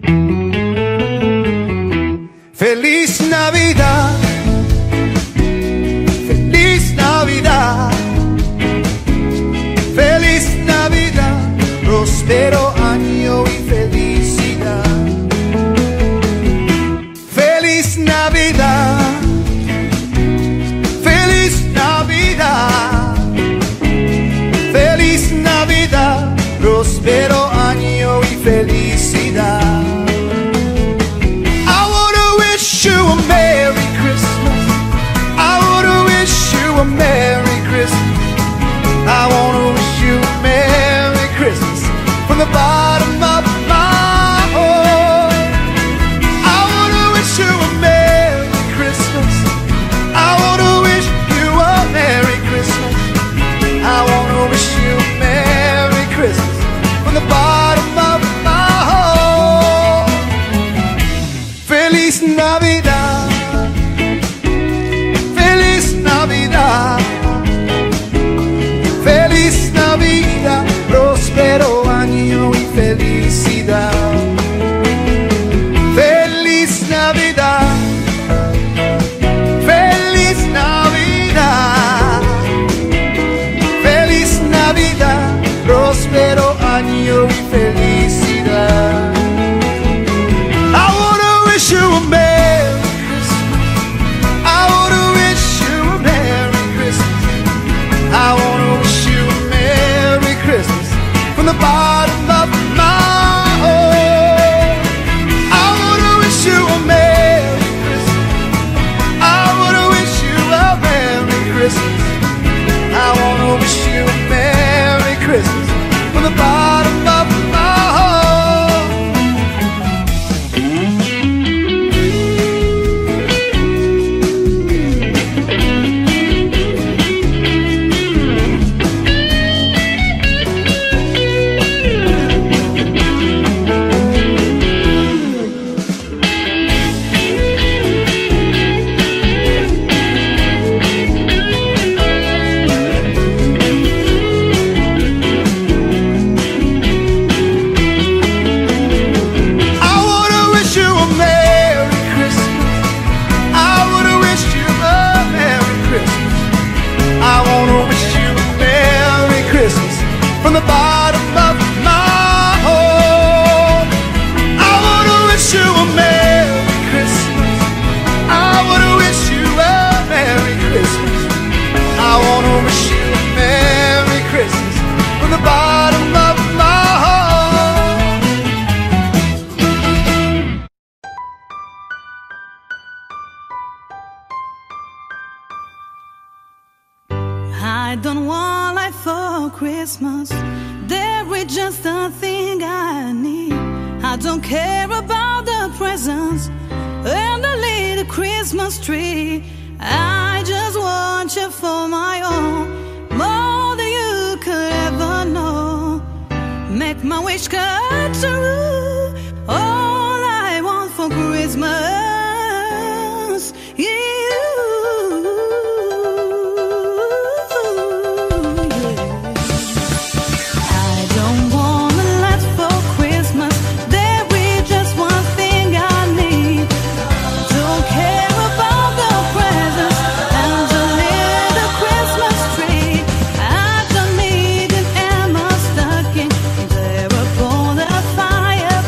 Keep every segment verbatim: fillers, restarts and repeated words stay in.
Feliz Navidad, feliz Navidad, feliz Navidad, próspero año y felicidad. Feliz Navidad, feliz Navidad, feliz Navidad, próspero año y felicidad. You a Merry Christmas. I wanna wish you a Merry Christmas. I wanna wish you a Merry Christmas from the bottom of my heart. I wanna wish you a Merry Christmas. I wanna wish you a Merry Christmas. I wanna wish you a Merry Christmas from the bottom of my heart. Feliz Navidad, feliz Navidad, feliz Navidad, próspero año y felicidad. Feliz Navidad, feliz Navidad, feliz Navidad, próspero año y felicidad. I wanna wish you a Merry Christmas. I wanna wish you a Merry Christmas. I wanna wish you a Merry Christmas from the bottom of my heart. I wanna wish you a Merry Christmas. I wanna wish you a Merry Christmas. I wanna wish you a Merry Christmas from the bottom of my heart. From the bottom of my heart, I wanna wish you a Merry Christmas. I wanna wish you a Merry Christmas. I wanna wish you a Merry Christmas from the bottom of my heart. I don't want life for Christmas. There is just a thing I need. I don't care about the presents and the little Christmas tree. I just want you for my own, more than you could ever know. Make my wish come true. All I want for Christmas is you. Fire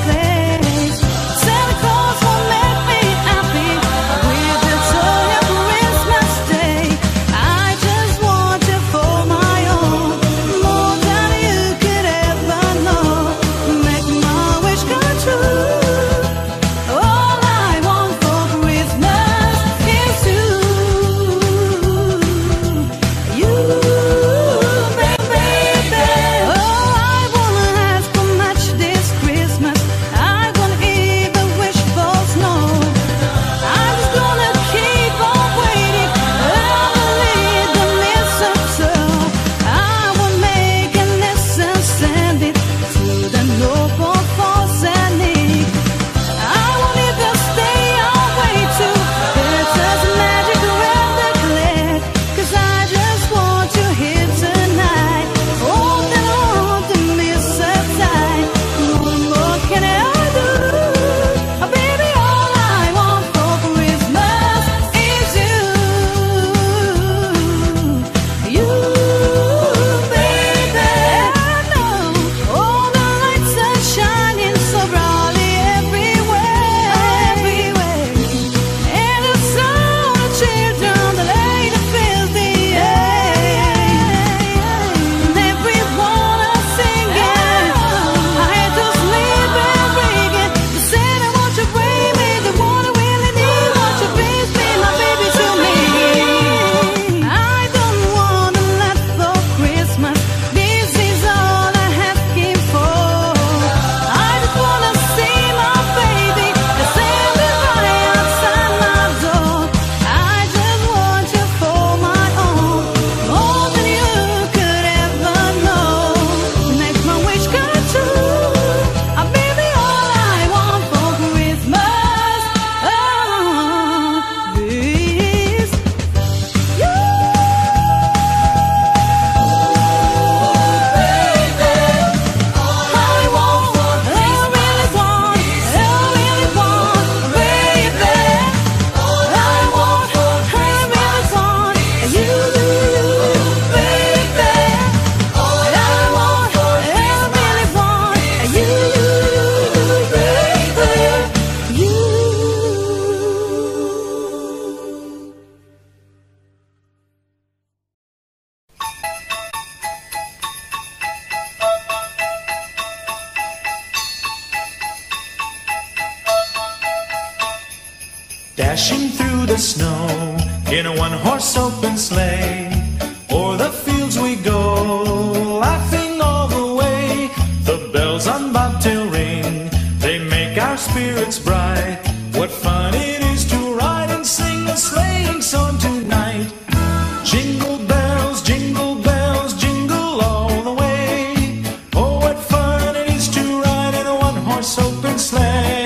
Dashing through the snow in a one-horse open sleigh, o'er the fields we go, laughing all the way. The bells on bobtail ring, they make our spirits bright. What fun it is to ride and sing a sleighing song tonight. Jingle bells, jingle bells, jingle all the way. Oh, what fun it is to ride in a one-horse open sleigh.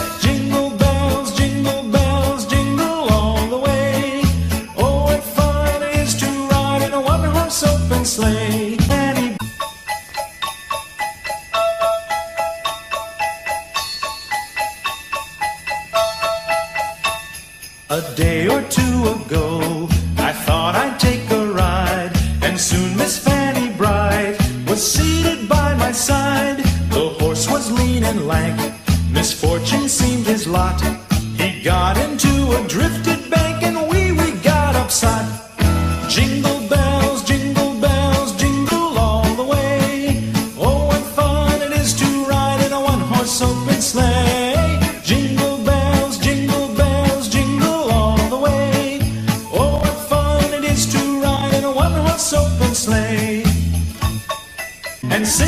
Sleigh. Annie. A day or two ago, I thought I'd take a ride, and soon Miss Fanny Bright was seated by my side. The horse was lean and lank, misfortune seemed his lot. He got into a drifted bank, and we, we got upset. Jingle bells, jingle open sleigh. Jingle bells, jingle bells, jingle all the way. Oh, what fun it is to ride in a one-horse open sleigh and sing.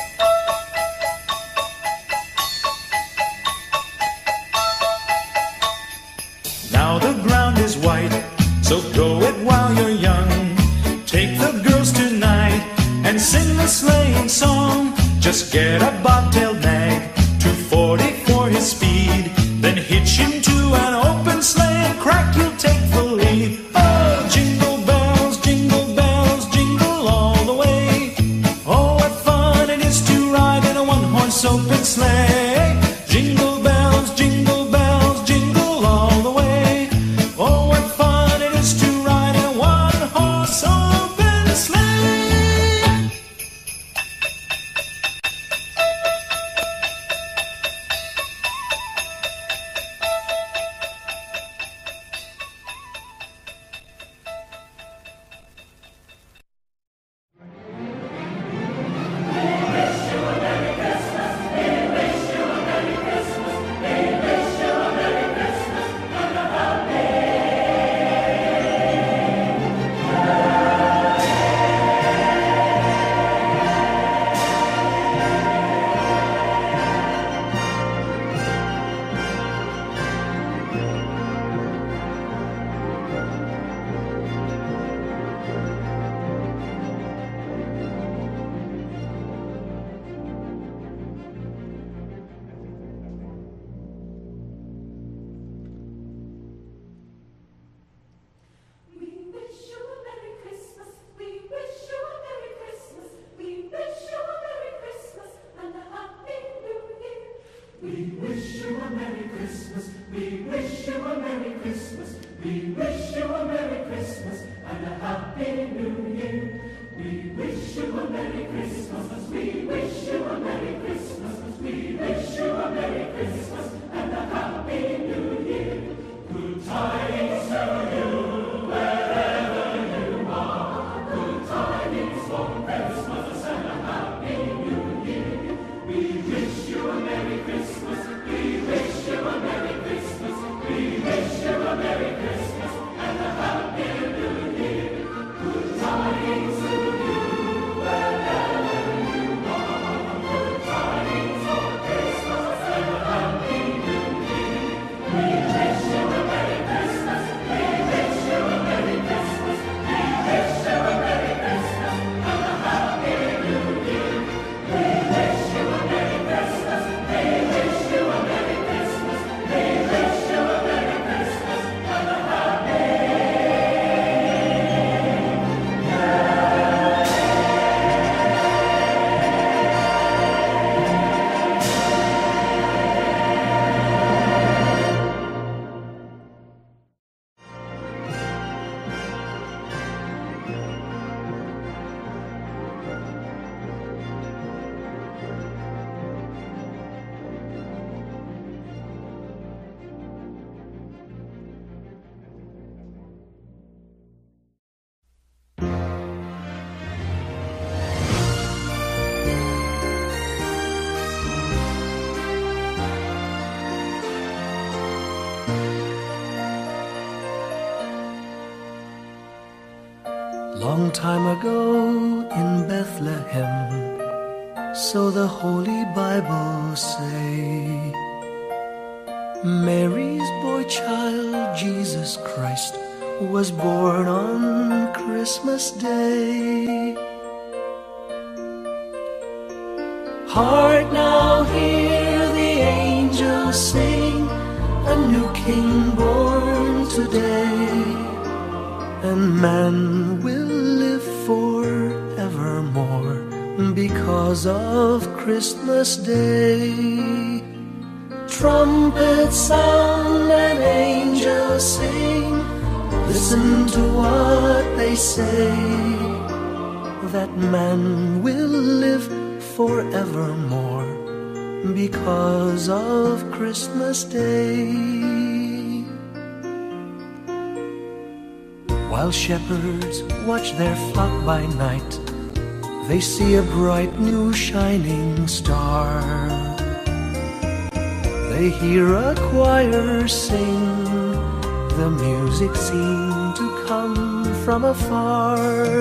Now the ground is white, so go it while you're young. Take the girls tonight and sing the sleighing song. Just get a bobtailed nag, two forty for his speed, then hitch him to an open sleigh and crack, you'll take the lead. Oh, jingle bells, jingle bells, jingle all the way. Oh, what fun it is to ride in a one-horse open sleigh. Jingle bells, jingle bells, jingle all the way. Oh, what fun it is to ride in a one-horse open sleigh. Christmas time ago in Bethlehem, so the Holy Bible say, Mary's boy child, Jesus Christ, was born on Christmas Day. Hark now, hear the angels sing, a new King born today, and man will live forevermore because of Christmas Day. Trumpets sound and angels sing, listen to what they say, that man will live forevermore because of Christmas Day. While shepherds watch their flock by night, they see a bright new shining star. They hear a choir sing, the music seemed to come from afar.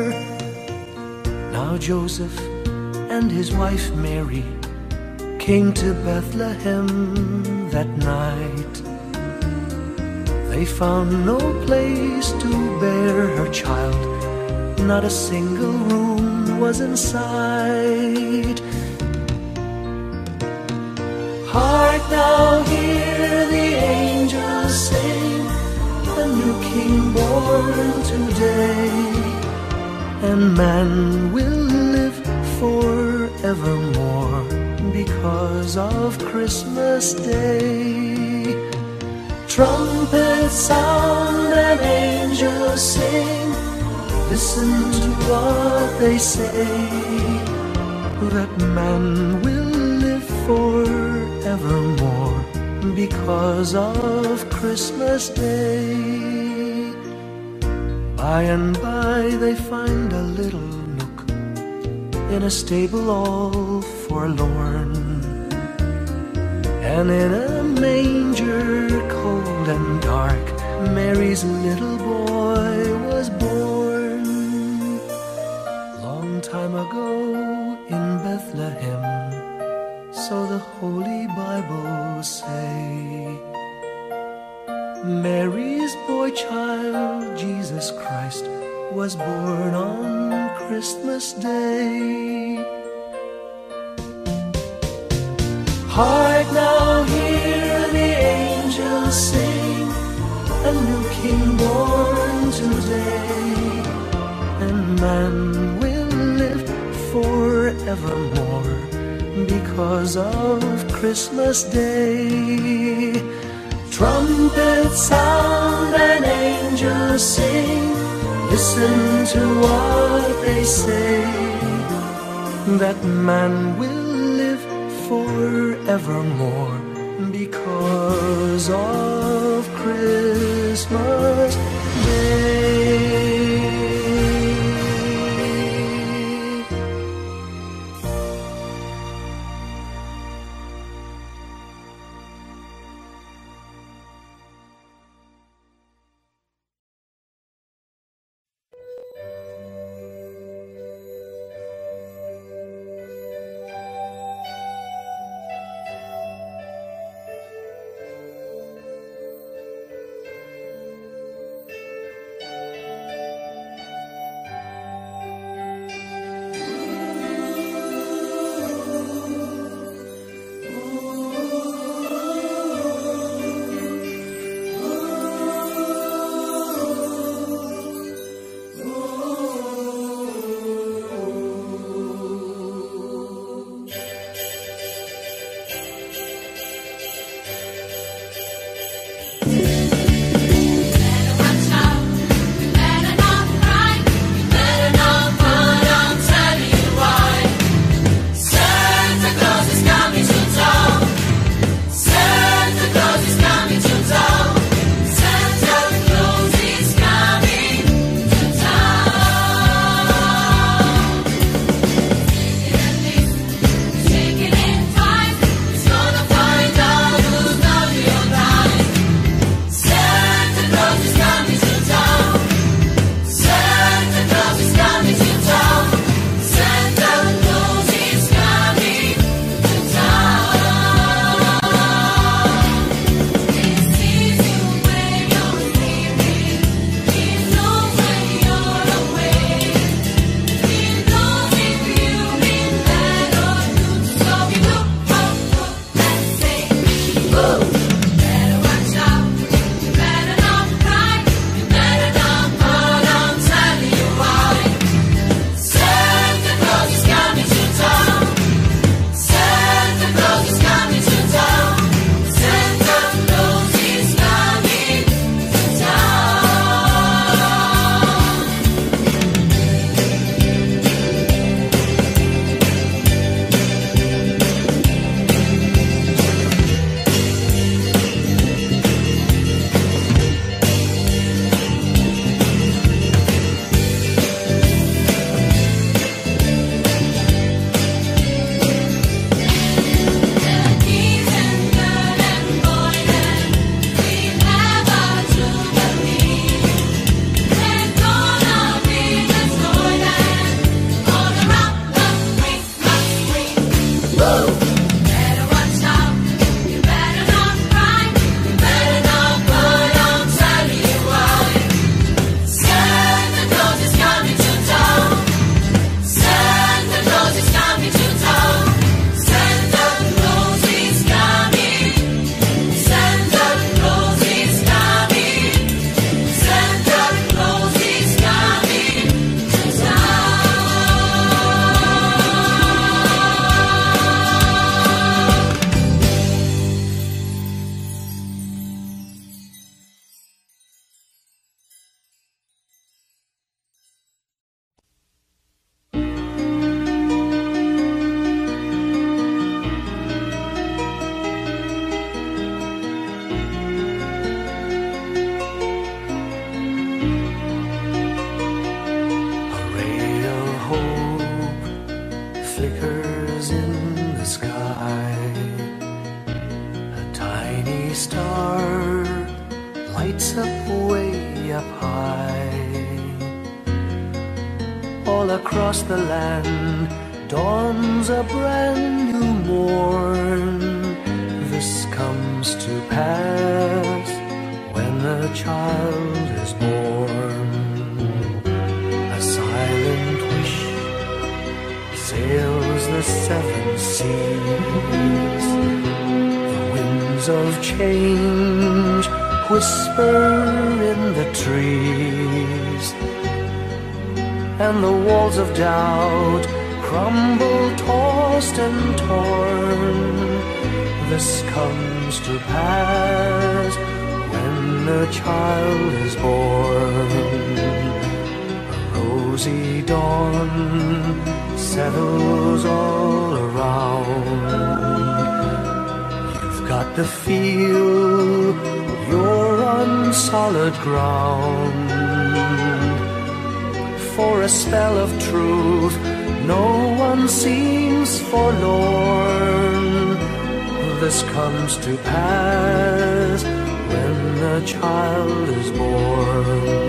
Now Joseph and his wife Mary came to Bethlehem that night. They found no place to bear her child, not a single room was in sight. Hark now, hear the angels sing, a new King born today, and man will live forevermore because of Christmas Day. Trumpets sound and angels sing, listen to what they say, that man will live forevermore because of Christmas Day. By and by they find a little nook in a stable all forlorn, and in a manger cold and dark, Mary's little boy was born. Long time ago in Bethlehem, so the Holy Bible say, Mary's boy child, Jesus Christ, was born on Christmas Day. Hark now, hear the angels sing, a new King born today, and man will live forevermore because of Christmas Day. Trumpets sound and angels sing, listen to what they say, that man will live forevermore because of Christmas Day. tiny star lights up way up high. All across the land dawns a brand new morn. This comes to pass when a child is born. A silent wish sails the seven seas. The winds of change whisper in the trees, and the walls of doubt crumble, tossed and torn. This comes to pass when a child is born. A rosy dawn settles all around. You've got to feel you're on solid ground. For a spell of truth, no one seems forlorn. This comes to pass when a child is born.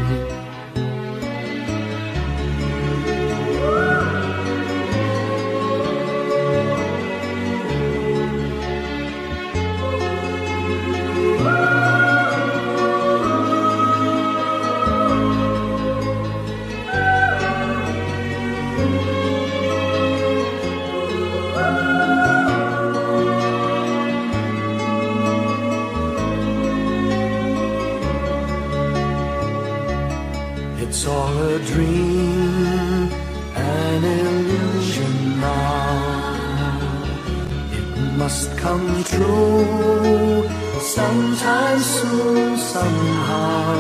It's all a dream, an illusion now. It must come true sometime soon, somehow.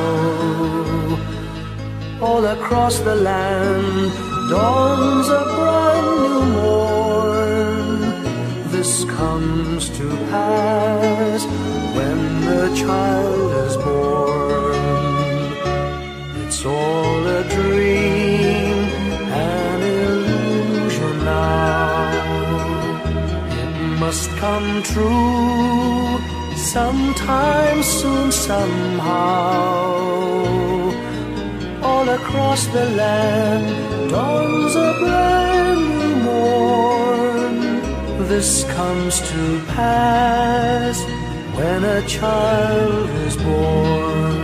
All across the land dawns a brand new morn. This comes to pass when the child is born. It's all a dream, an illusion now. It must come true sometime soon, somehow. All across the land dawns a brand new morn. This comes to pass when a child is born.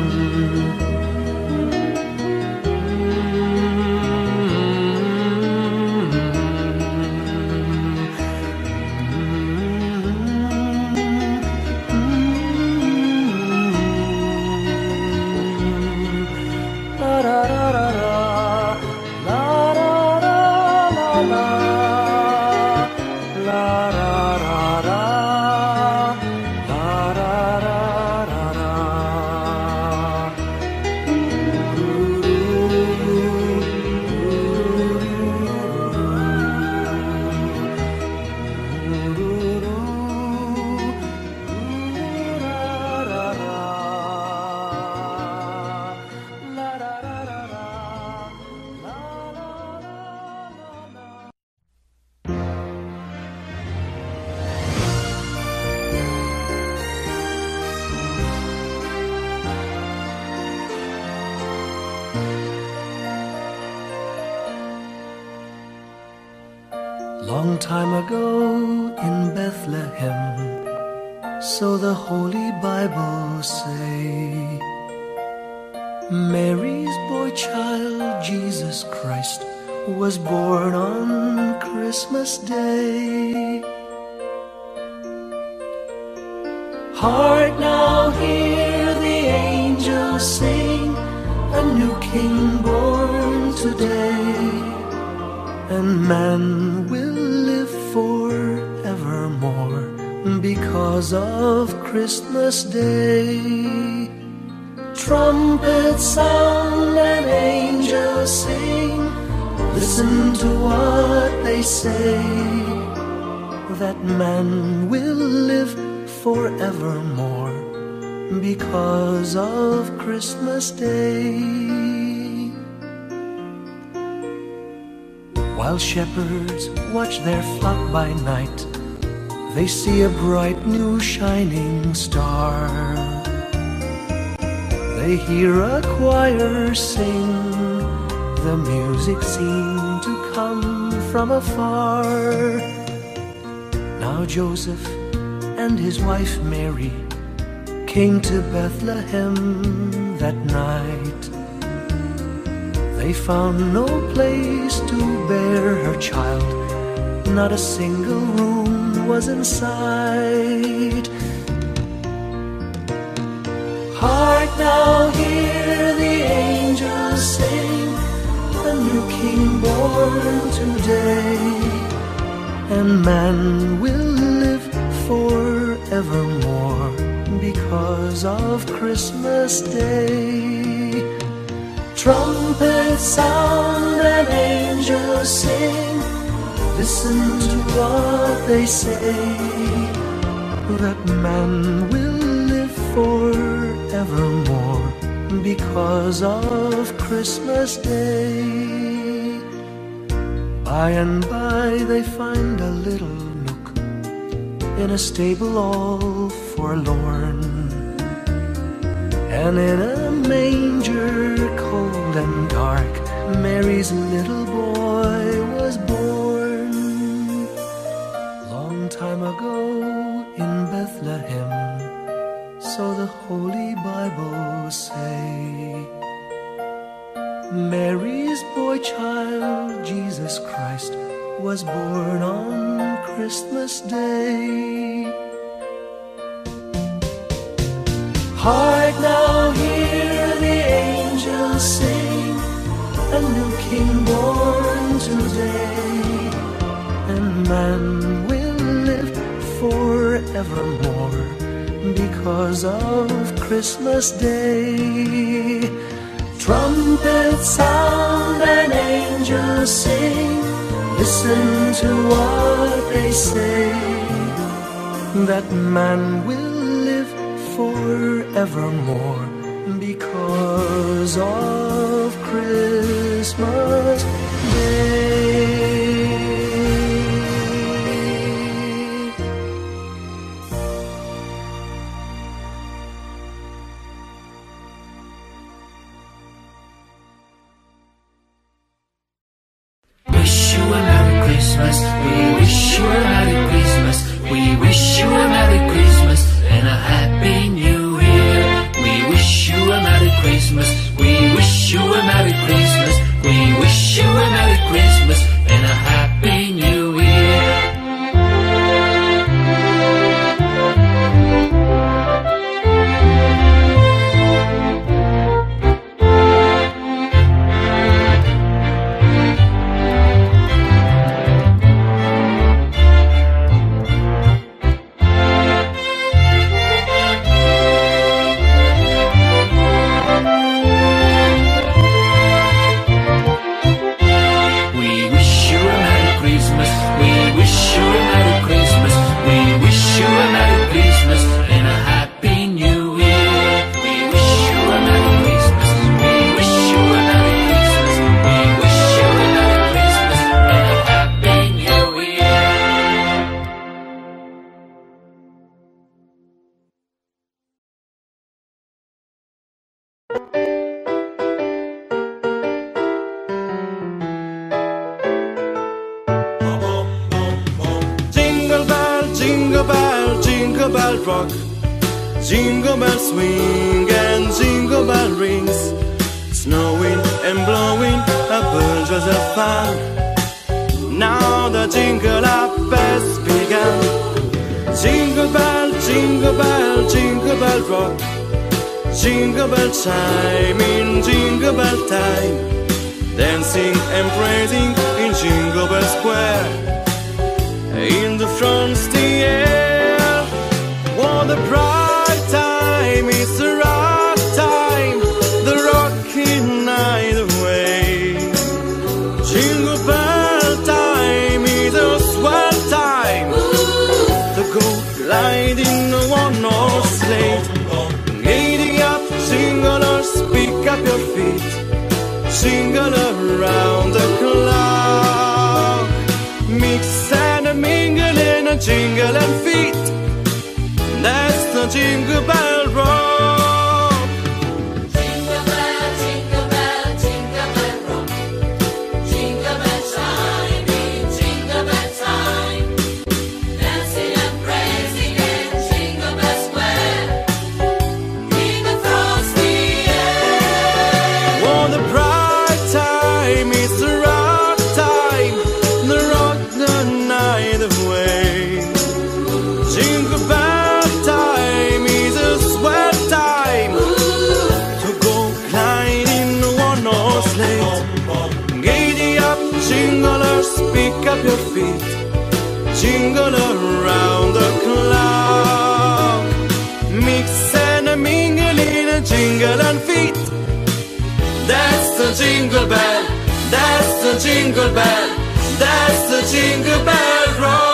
Long time ago in Bethlehem, so the Holy Bible say, Mary's boy child, Jesus Christ, was born on Christmas Day. Hark now, hear the angels sing, a new King born today, and man will live forevermore because of Christmas Day. Trumpets sound and angels sing, listen to what they say, that man will live forevermore because of Christmas Day. While shepherds watch their flock by night, they see a bright new shining star. They hear a choir sing, the music seemed to come from afar. Now Joseph and his wife Mary came to Bethlehem that night. They found no place to bear her child, not a single room was in sight. Hark now, hear the angels sing, a new king born today, and man will live forevermore because of Christmas Day. Trumpets sound and angels sing, listen to what they say, that man will live forevermore because of Christmas Day. By and by they find a little nook in a stable all forlorn, and in a manger cold and dark, Mary's little boy was born. Long time ago in Bethlehem, so the Holy Bible say, Mary's boy child, Jesus Christ, was born on Christmas Day. Hark now, hear the angels sing, a new king born today, and man will live forevermore because of Christmas Day. Trumpets sound and angels sing, listen to what they say, that man will live forevermore because of Christmas Day. Wish you a Merry Christmas, we wish you a Merry Christmas, we wish you a Merry Christmas and a Happy New Year. We wish you a Merry Christmas, we wish you a Merry Christmas, we wish you a Merry Christmas and a Happy New Year. Rock. Jingle bells swing and jingle bell rings, snowing and blowing a bunches of fun. Now the jingle up has begun. Jingle bell, jingle bell, jingle bell rock. Jingle bell chime in jingle bell time, dancing and praising in Jingle Bell Square. In the front's the air, what a bright time, it's a rock time, the rocking night away. Jingle bell time is a swell time, the go gliding one horse sleigh. Giddy up, jinglers, pick up your feet, jingle around the clock. Mix and mingle in a jingling feet. That's the Jingle Bell Rock. Jingle bell, jingle bell, jingle bell rock. Jingle bell chime in jingle bell time. Dancing and praising in Jingle Bell Square. In the frosty air. Oh, the bright time is the rock time. The rock the night away. Jingle bell time is a swell time to go gliding on a sleigh. Giddy up, jinglers, pick up your feet. Jingle around the clock. Mix and a mingle in a jingle and feet. That's the jingle bell, that's the jingle bell, that's the Jingle Bell Rock.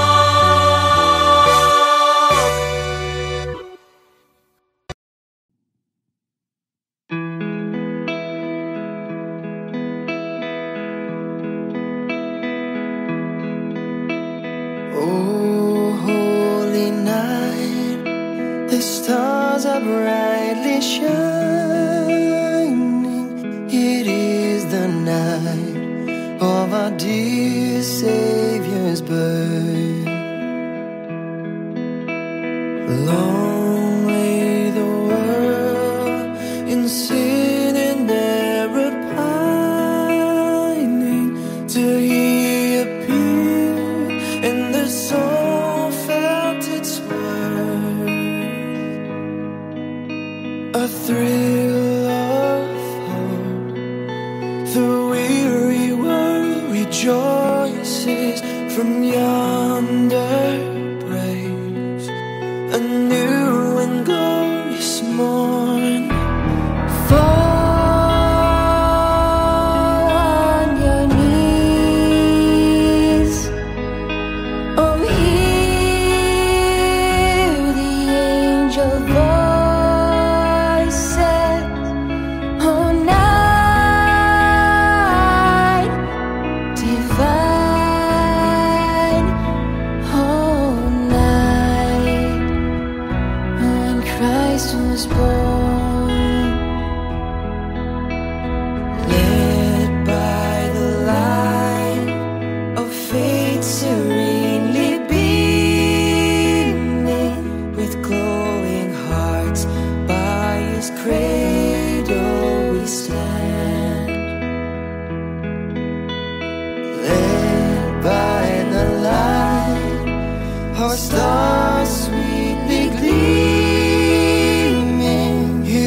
Oh, holy night, the stars are brightly shining. It is the night of our dear Savior's birth. Long lay the world in sin and error pining, till He appeared and the soul felt its worth. A thrill of hope, the weary world rejoices from yonder breaks. A new and glorious morn. Fall on your knees. Oh, hear the angel voices. Oh, night divine. Oh, night when Christ was born. Led by the light of faith serenely beaming, with glowing hearts by His cradle we stand. Led by the light, our stars sweetly gleaming,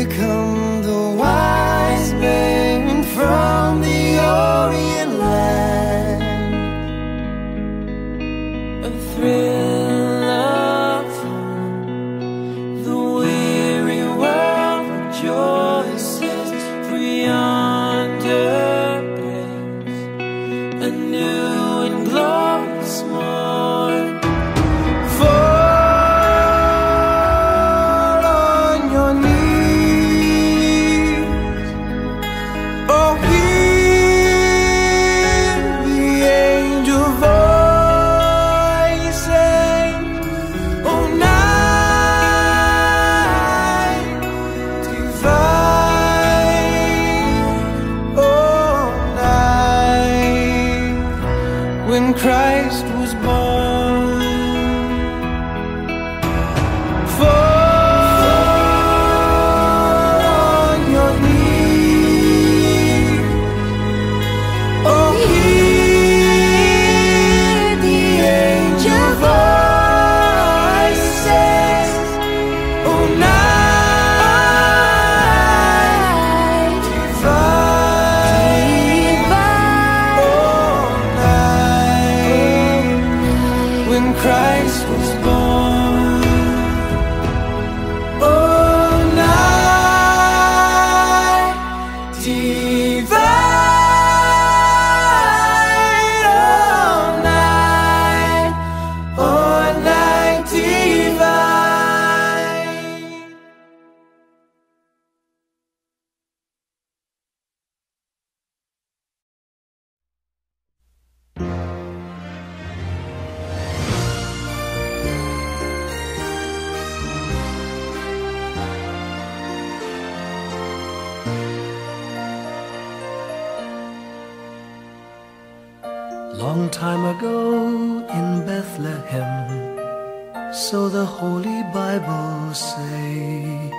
Long time ago in Bethlehem, so the Holy Bible say,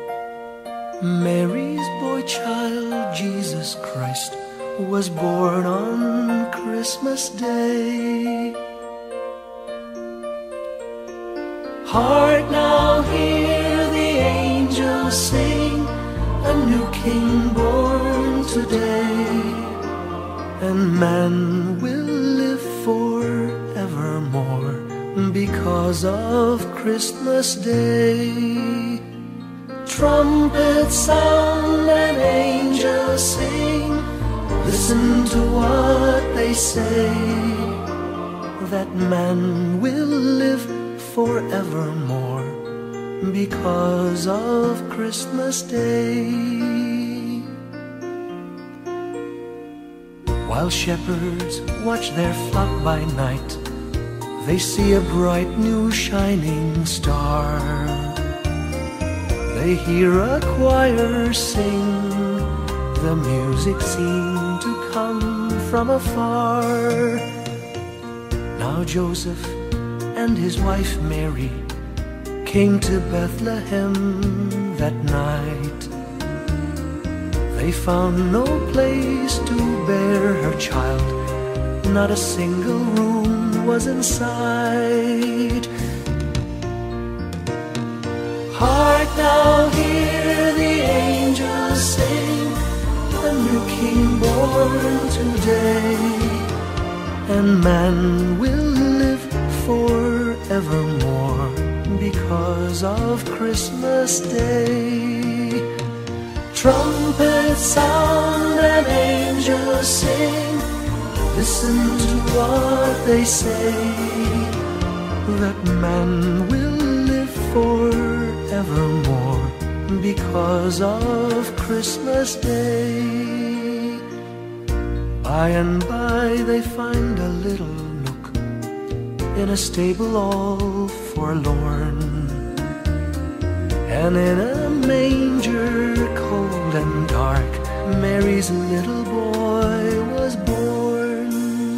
Mary's boy child, Jesus Christ, was born on Christmas Day. Hark now, hear the angels sing, a new King born today, and man will live forevermore because of Christmas Day. Trumpets sound and angels sing, listen to what they say, that man will live forevermore because of Christmas Day. While shepherds watch their flock by night, they see a bright new shining star. They hear a choir sing, the music seemed to come from afar. Now Joseph and his wife Mary came to Bethlehem that night. They found no place to bear her child, not a single room was in sight. Hark now, hear the angels sing, a new King born today, and man will live forevermore because of Christmas Day. Trumpets sound and angels sing, listen to what they say, that man will live forevermore because of Christmas Day. By and by they find a little nook in a stable all forlorn, and in a manger cold and dark, Mary's little boy was born.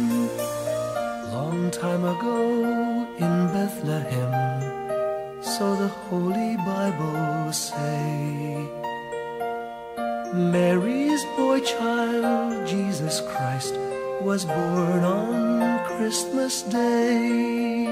Long time ago in Bethlehem, so the Holy Bible say, Mary's boy child, Jesus Christ, was born on Christmas Day.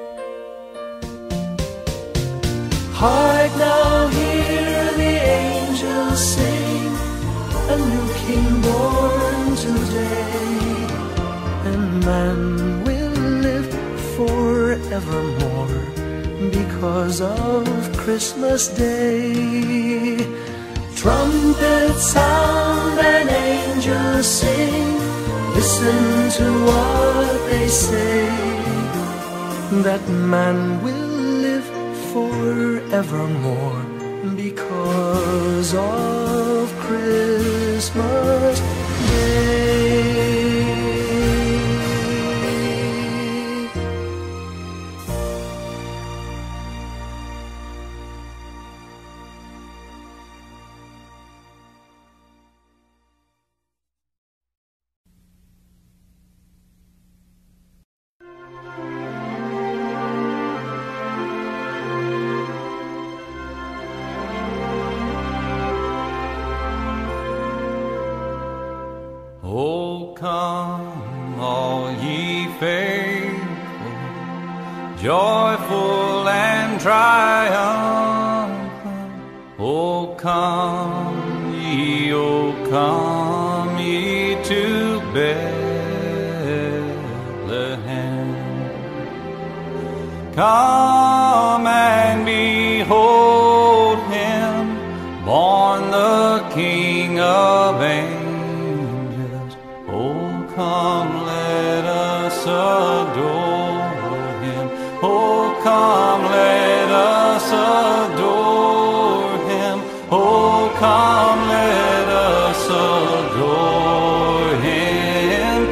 Hark now, hear the angels sing, a new King born today, and man will live forevermore because of Christmas Day. Trumpets sound and angels sing, listen to what they say, that man will live forevermore because of Christmas Day. Come, all ye faithful, joyful and triumphant. O come ye, O come ye to Bethlehem. Come and behold him, born the King of angels. Come, let us adore him. Oh, come, let us adore him. Oh, come, let us adore him.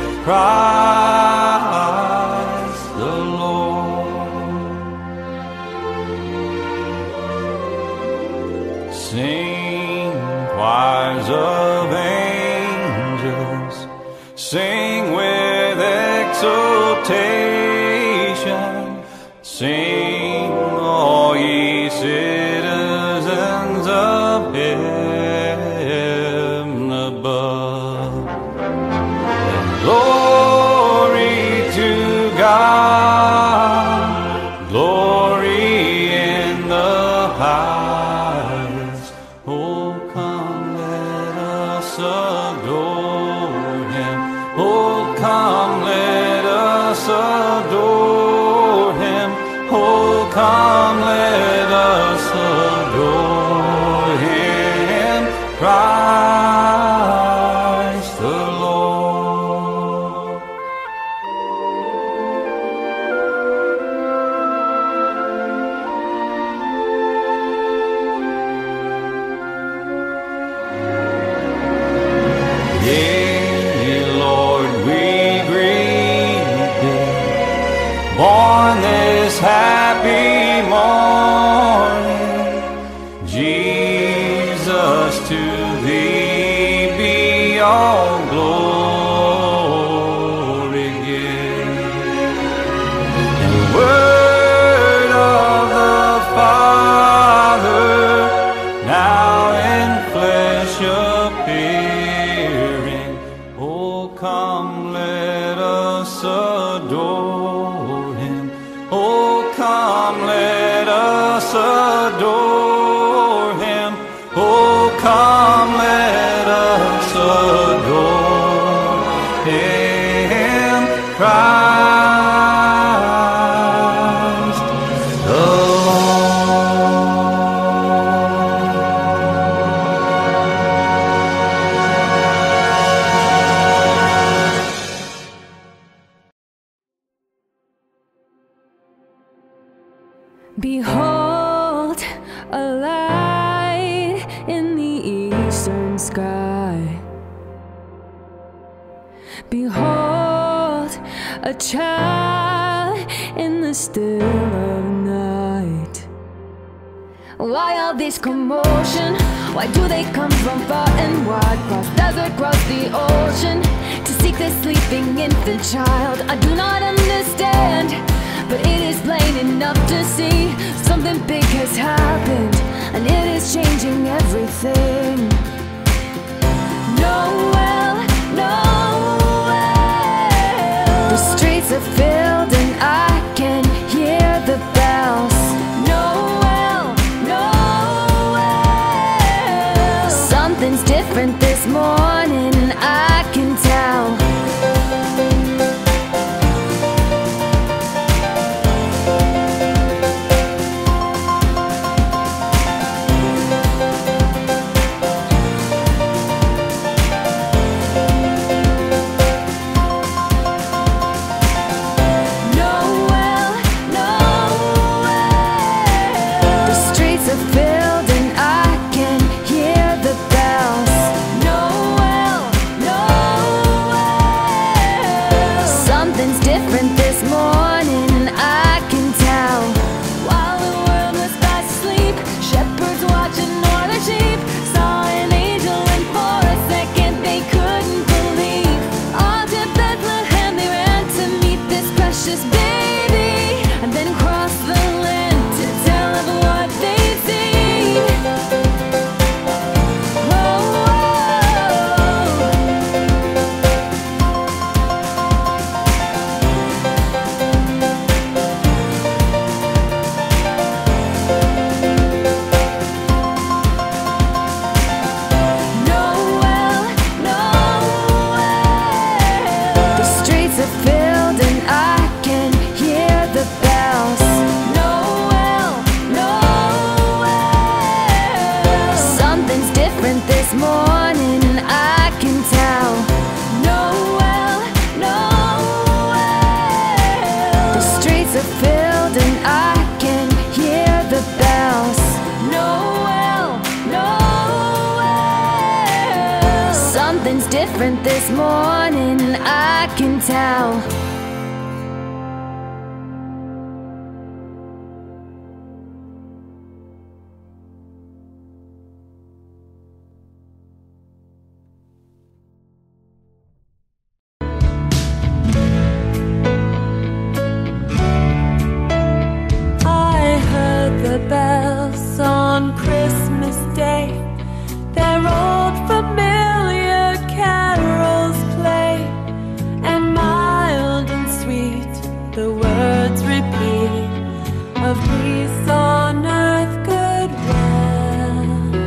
Christ the Lord. Sing, choirs of angels, sing with exultation, exaltation. Sing, all ye citizens of heaven above. Glory to God, glory in the highest. Oh, come, let us adore Him. Oh, come, let us adore Him. Oh, come, let us adore Him, Christ the Lord. Yea, Lord, we greet Thee, born this happy morning. Jesus, to Thee be all glory given. And the word of the Father, now in flesh appearing. Oh, come, let us adore Him. Oh, come, let us adore Him. Oh, come, let us adore Him, Christ the Behold, a light in the eastern sky. Behold, a child in the still of night. Why all this commotion? Why do they come from far and wide? Cross desert, cross the ocean, to seek the sleeping infant child? I do not understand, but it is plain enough to see something big has happened, and it is changing everything. Noel, Noel, the streets are filled and I can hear the bells. Noel, Noel, something's different this morning and I can tell. Different this morning, I can tell. Christmas Day, their old familiar carols play, and mild and sweet the words repeat of peace on earth, goodwill.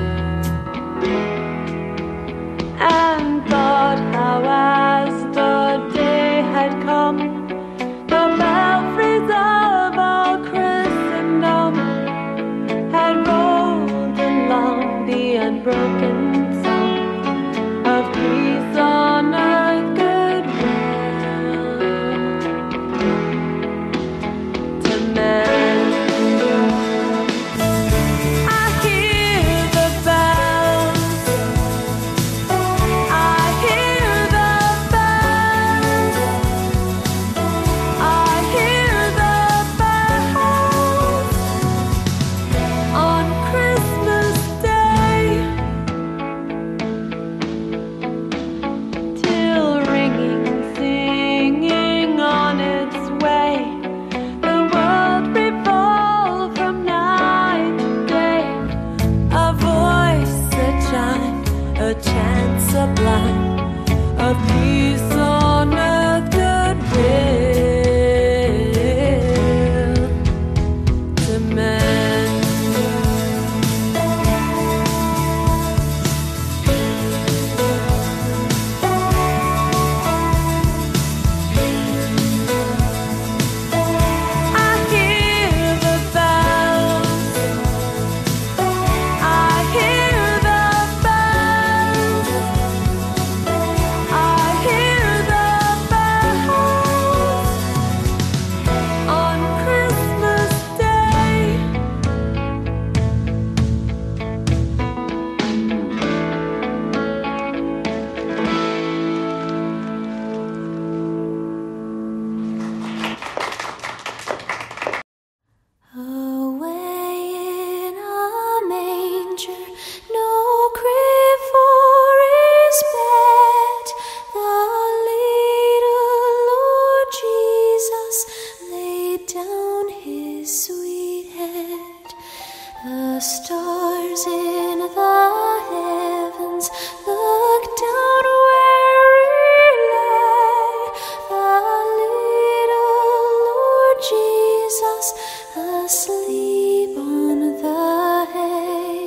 And thought how as the day had come, the belfries of all Christendom had rolled along the unbroken song of peace on earth, goodwill to men. I hear the bells, I hear the bells, I hear the bells on Christmas Day, till ringing, singing on its way, the world revolved from night to day. A voice, a chime, a chant sublime of peace on earth, goodwill to men. I hear the bells, I hear the bells, I hear the bells on Christmas Day. Away in a manger, no crib for his bed, the little Lord Jesus laid down his sweet head. The stars in the heavens looked down where he lay, the little Lord Jesus asleep on the hay.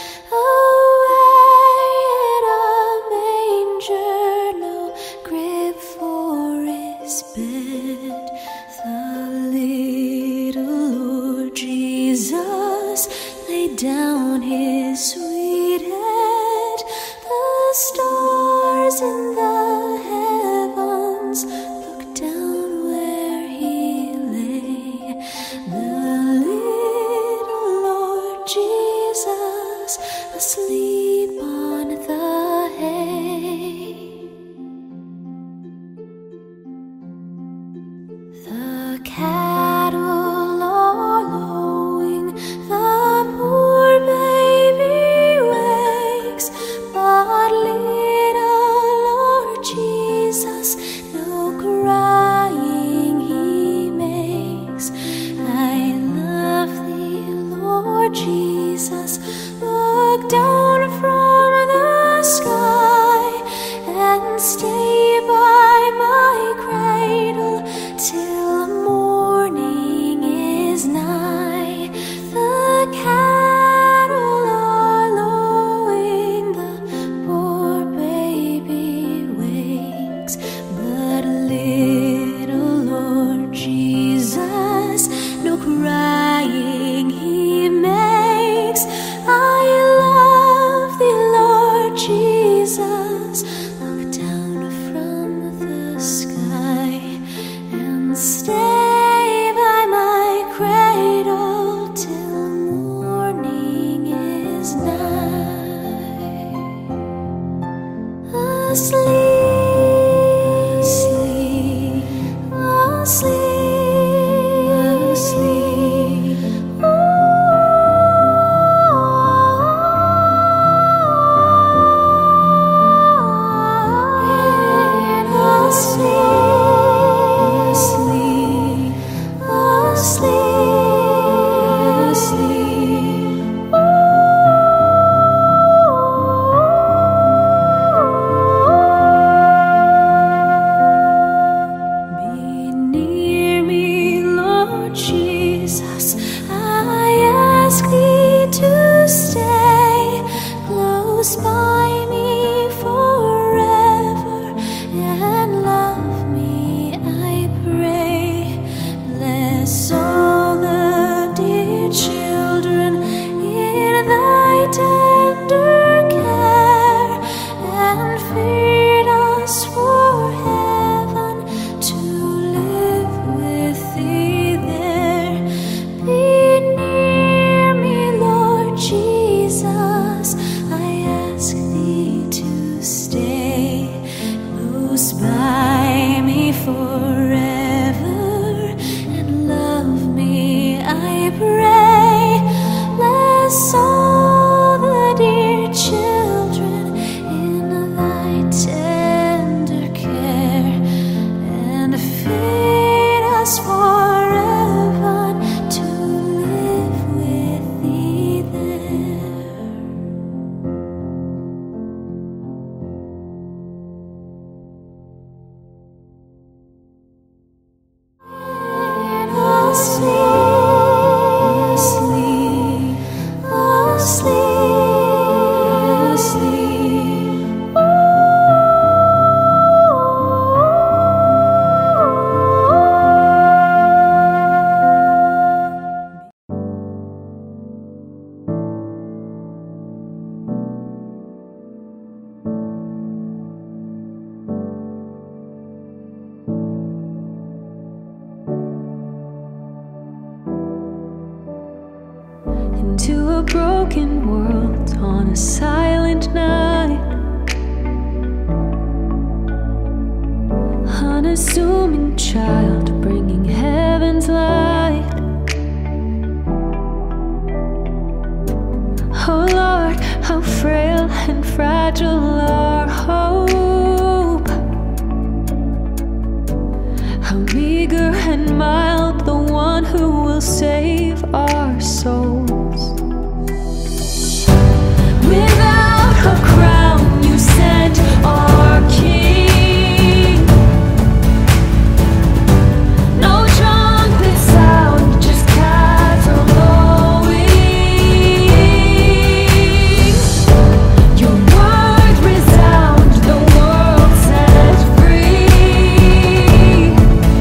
Away in a manger, no crib for his bed, the little Lord Jesus laid down his sweet head. The stars in the heavens looked down where he lay, the little Lord Jesus asleep on the hay. The cattle are lowing, the poor baby wakes, but little Lord Jesus no crying he makes. I love thee, Lord Jesus, look down from the sky and stay by my cradle till morning is nigh. The cattle are lowing, the poor baby wakes, but little Lord Jesus no crying he makes. I love thee, Lord Jesus, look down from the sky and stay by my cradle till morning is nigh. Asleep, asleep, asleep, asleep. Asleep, asleep, asleep, asleep. child, bringing heaven's light. Oh Lord, how frail and fragile our hope, how meager and mild the one who will save our souls. Without a crown you sent our King. No trumpet sound, just cattle blowing. Your word resound, the world set free.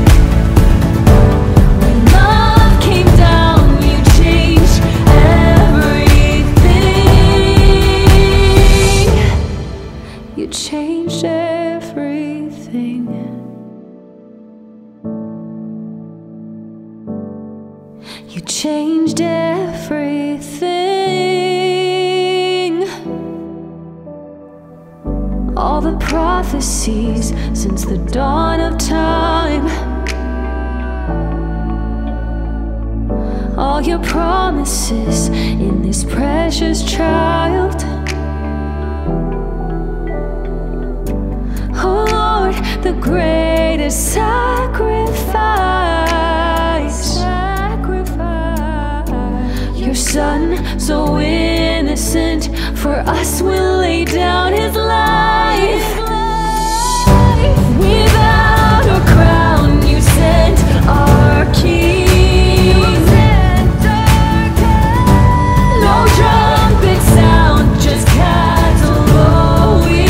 When love came down, you changed everything. You changed everything. You changed everything. All the prophecies since the dawn of time, all your promises in this precious child. Oh Lord, the greatest sacrifice, sacrifice. Your Son, so innocent, for us will lay down his life. Without a crown you sent our King. No trumpet sound, just cattle blowing.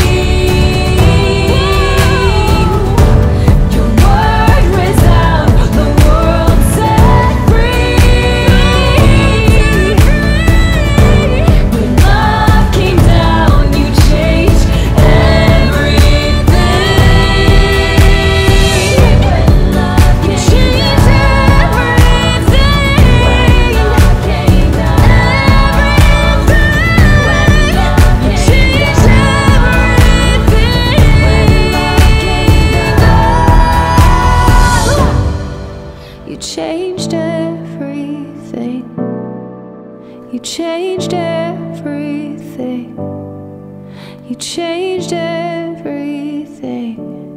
Your word resound, the world set free. When love came down, you changed everything. When love came down, you changed everything. When love came down, you changed everything. You changed everything. You changed everything.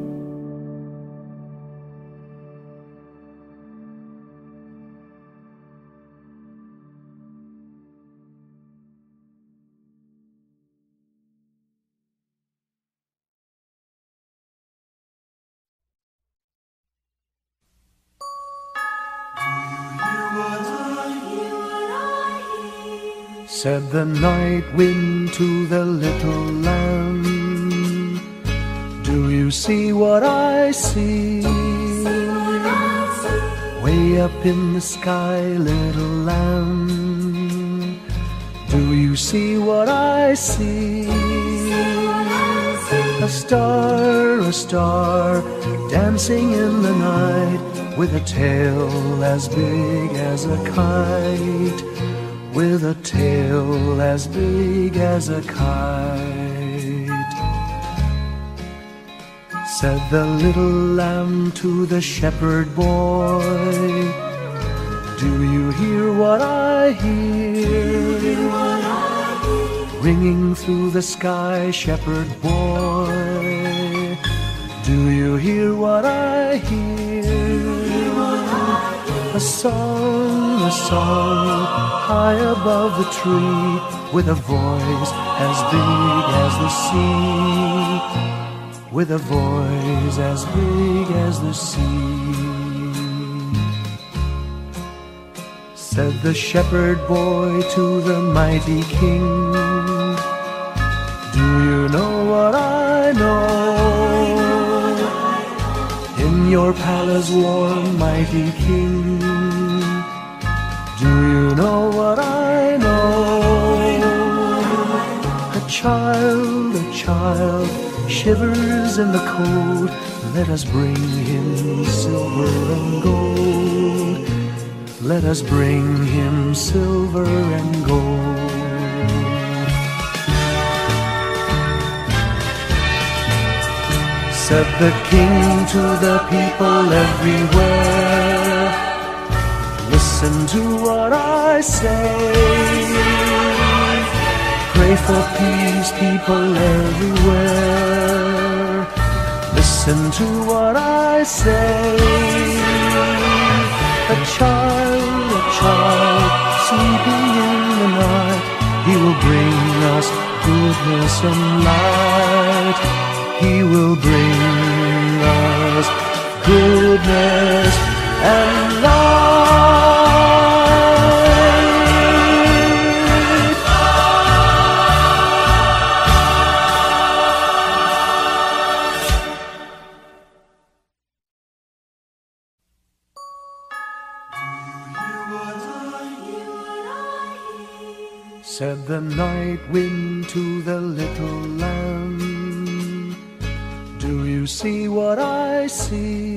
Said the night wind to the little lamb, do you see what I see? Way up in the sky, little lamb, do you see what I see? A star, a star, dancing in the night, with a tail as big as a kite, with a tail as big as a kite. Said the little lamb to the shepherd boy, do you hear what I hear? Ringing through the sky, shepherd boy, do you hear what I hear? A song, a song, high above the tree, with a voice as big as the sea, with a voice as big as the sea. Said the shepherd boy to the mighty king, do you know what I know? In your palace warm, mighty king, do you know what I know? A child, a child, shivers in the cold, let us bring him silver and gold. Let us bring him silver and gold. Said the king to the people everywhere, listen to what I say. Pray for peace, people everywhere, listen to what I say. A child, a child, sleeping in the night, he will bring us goodness and light. He will bring us goodness and light. Said the night wind to the little lamb, do you see what I see?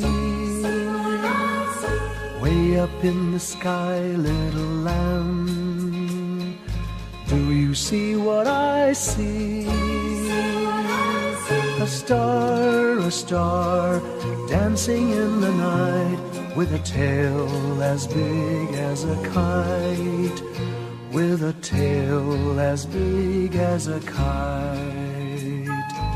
Way up in the sky, little lamb, do you see what I see? A star, a star, dancing in the night, with a tail as big as a kite, with a tail as big as a kite.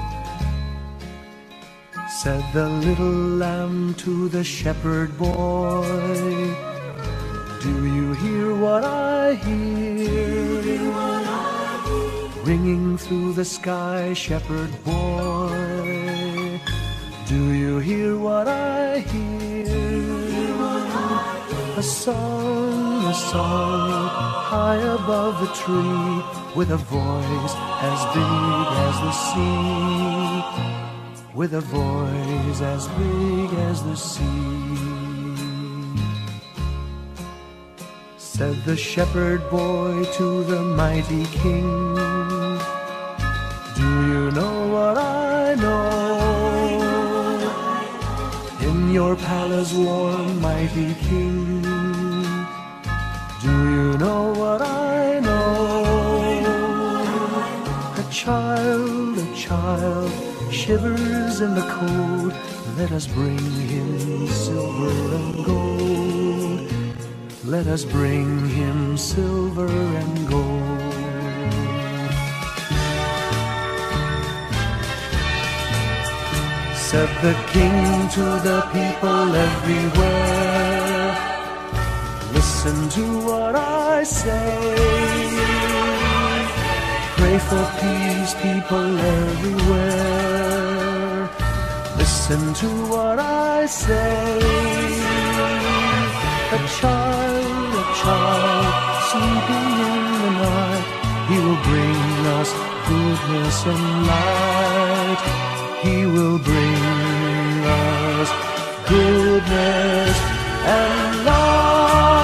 Said the little lamb to the shepherd boy, do you hear what I hear? Ringing through the sky, shepherd boy, do you hear what I hear? A song, a song, high above the tree, with a voice as big as the sea, with a voice as big as the sea. Said the shepherd boy to the mighty king, do you know what I know? In your palace warm, mighty king, do you know what I know? A child, a child, shivers in the cold, let us bring him silver and gold. Let us bring him silver and gold. Said the king to the people everywhere, listen to what I say. Pray for peace, people everywhere, listen to what I say. A child, a child, sleeping in the night, he will bring us goodness and light. He will bring us goodness and light.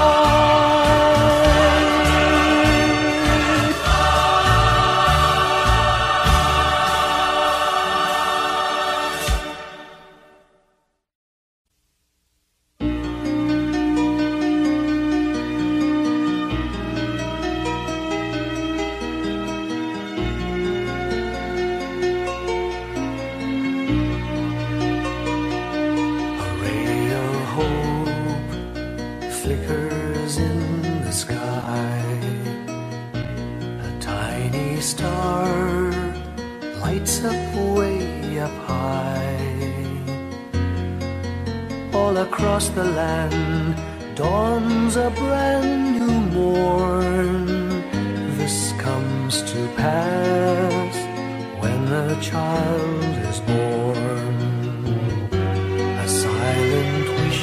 Across the land dawns a brand new morn. This comes to pass when a child is born. A silent wish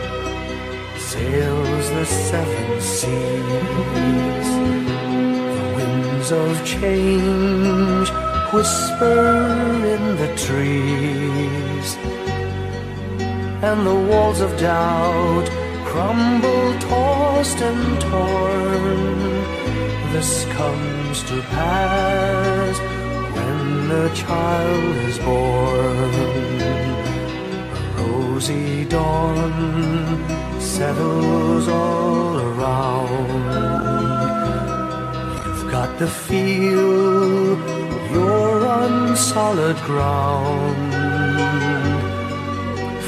sails the seven seas. The winds of change whisper in the trees, and the walls of doubt crumble, tossed and torn. This comes to pass when the child is born. A rosy dawn settles all around. You've got to feel you're on solid ground.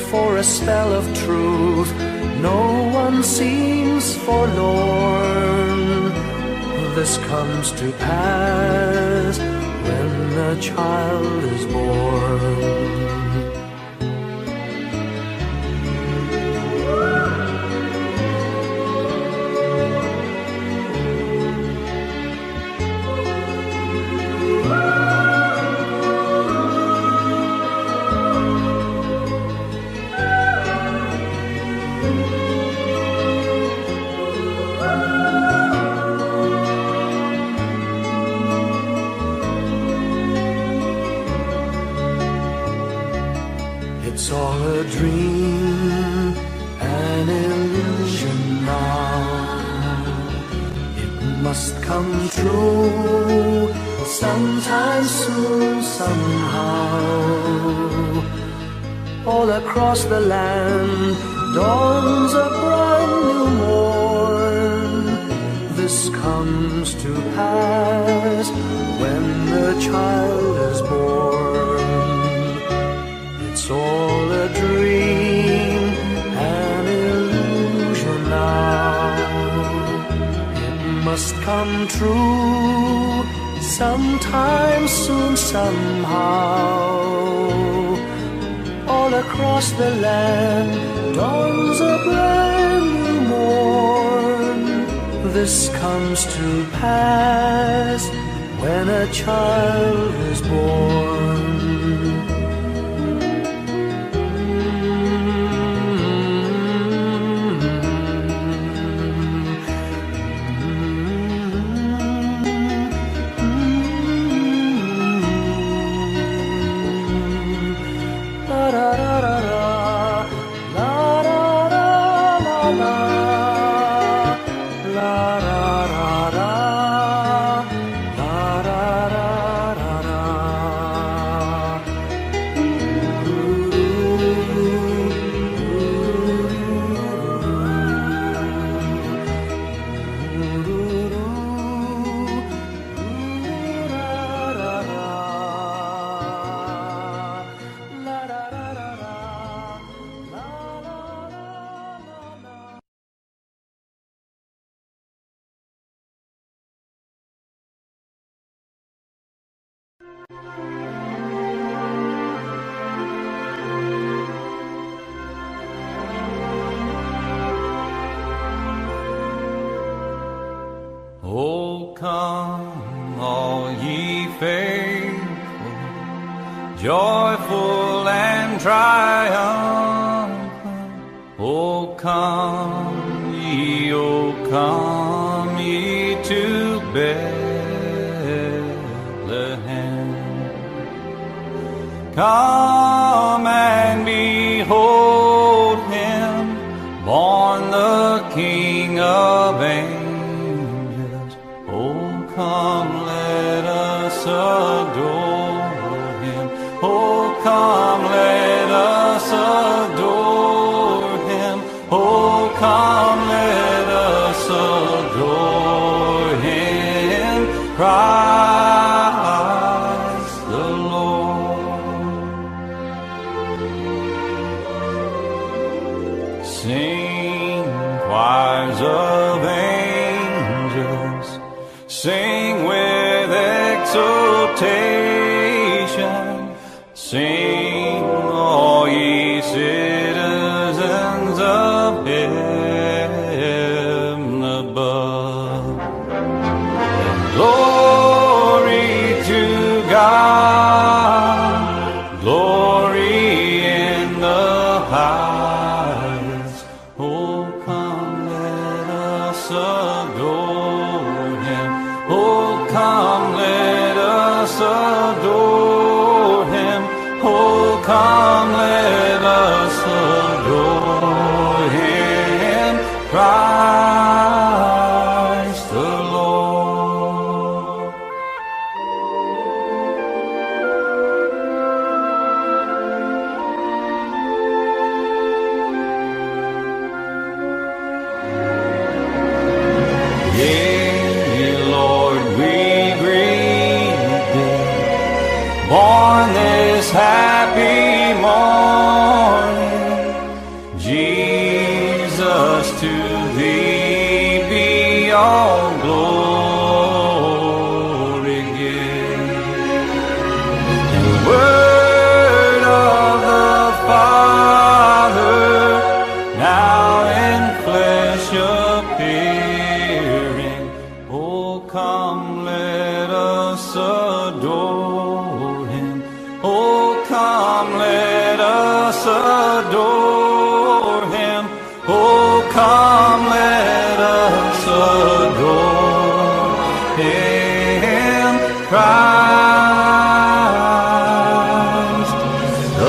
for a spell of truth. No one seems forlorn. This comes to pass when a child is born. It's all a dream, an illusion now. It must come true sometime soon, somehow. All across the land dawns a brand new morn. This comes to pass when the child is born. It's all a dream, an illusion now. It must come true sometime soon, somehow. All across the land dawns a brand new morn. This comes to pass when a child is born. Oh, come, all ye faithful, joyful and triumphant. Oh, come ye, oh, come ye to Bethlehem. Come and behold him, born the King of angels. Come, let us adore him. Oh, come, let us adore him. Oh, come, let us adore him. Christ the Lord. Sing, choirs of angels, sing with exultation, sing, all ye citizens of heaven above. And glory to God, glory in the highest. Oh, come, let us adore him. Oh, come, let us adore him. Oh, come, let us adore him. Christ the Lord. Born this happy morning, adore Him. Oh, come, let us adore Him. Oh, come, let us adore Him. Christ the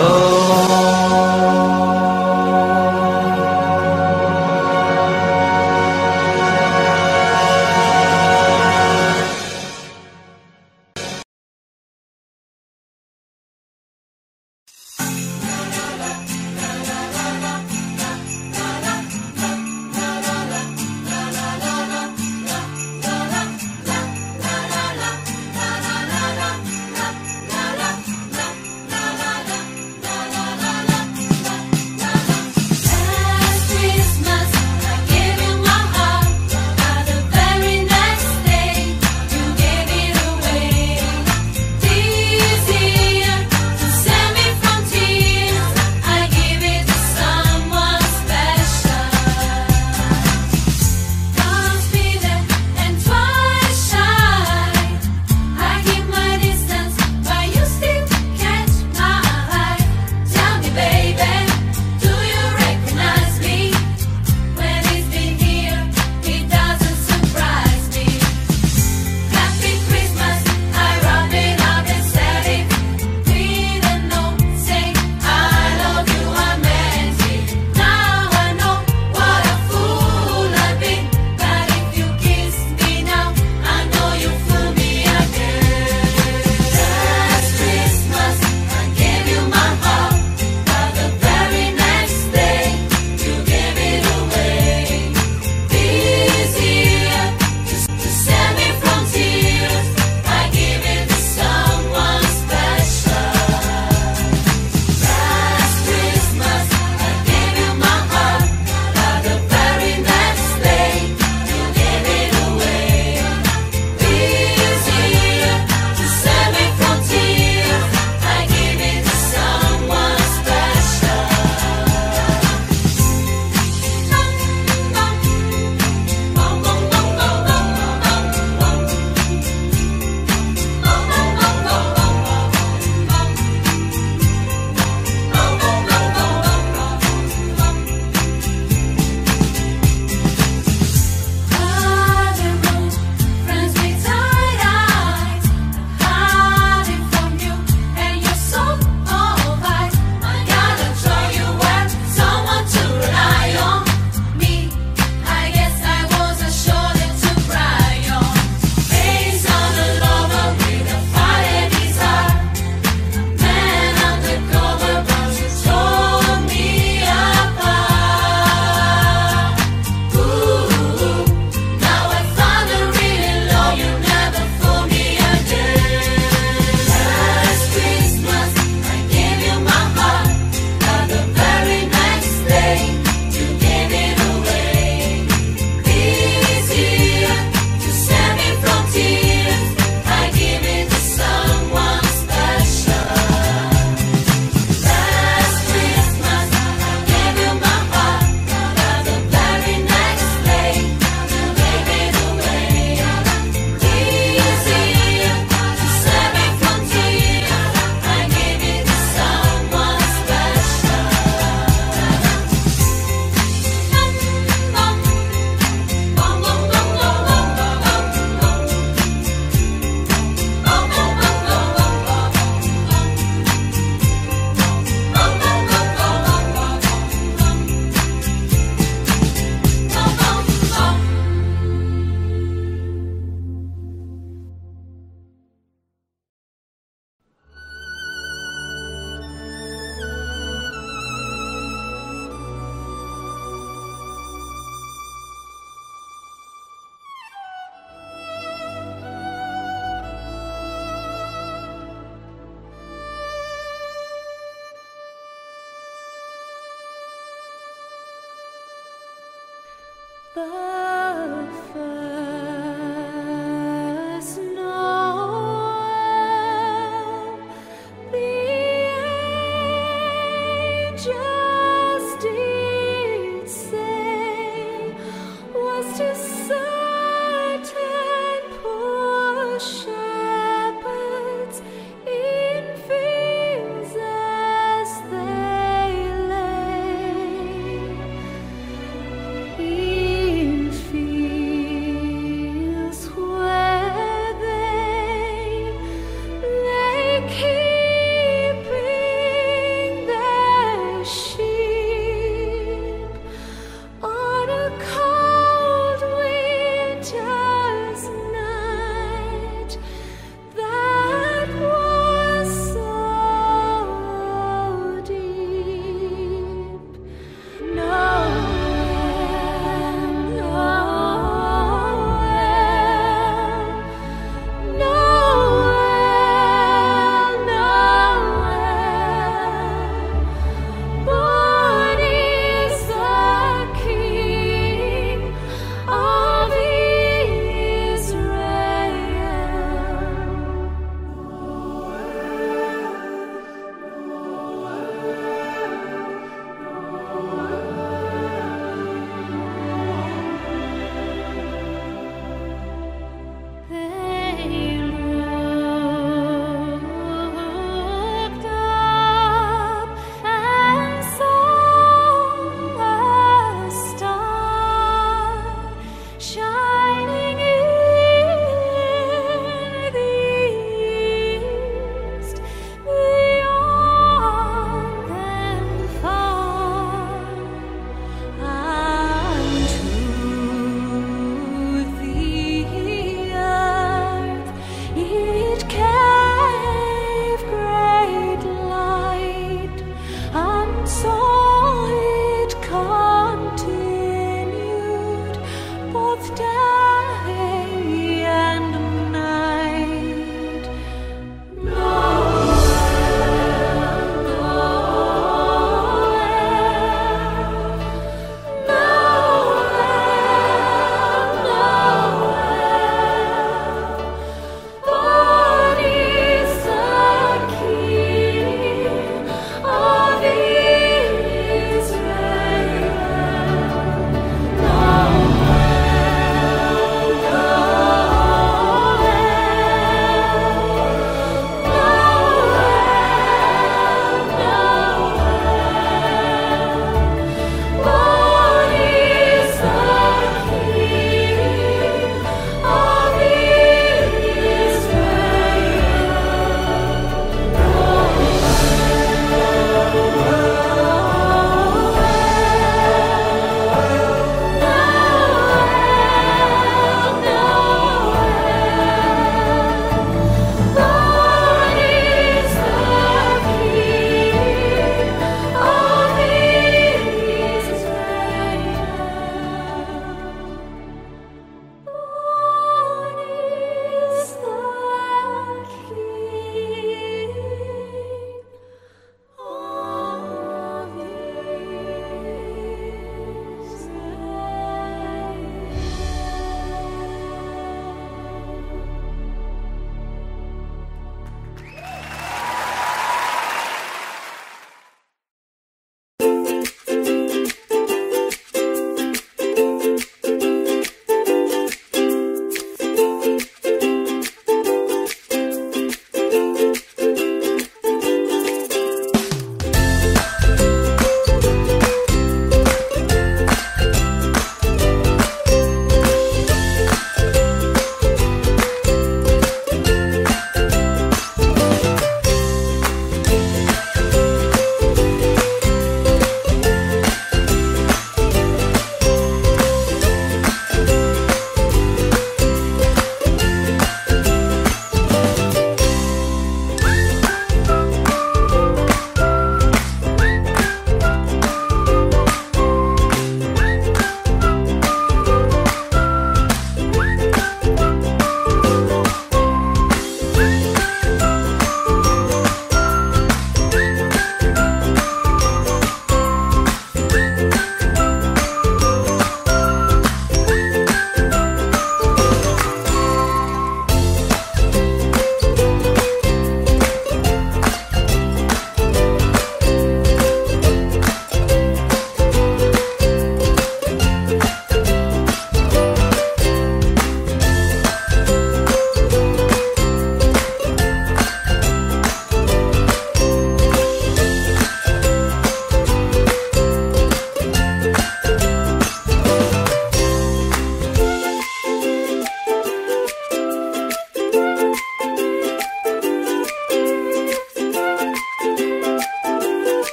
The